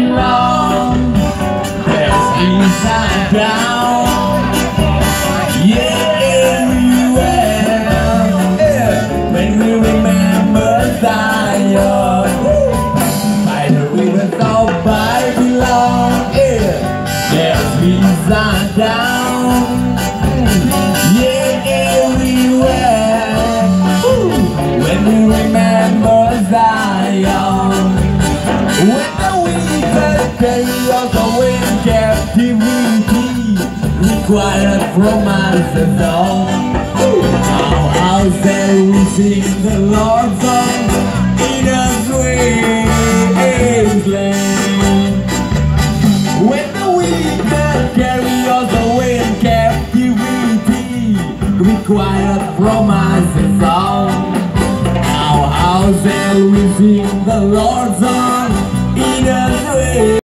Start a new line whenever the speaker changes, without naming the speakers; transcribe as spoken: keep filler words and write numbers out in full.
belong. There's peace and down. Yeah, everywhere. Yeah. When we remember Zion, by the rivers of Babylon. Yeah. There's peace and down. Yeah, everywhere. When we remember Zion, when the wicked carry us away in captivity, required from us a song. How, how shall we sing the Lord's song in a strange land? When the wicked carry us away in captivity, required from us a song. How, how shall we sing the Lord's song in a strange